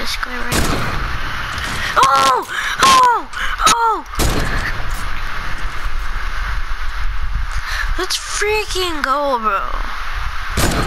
this guy right there. Oh! Oh! Oh! Let's freaking go, bro.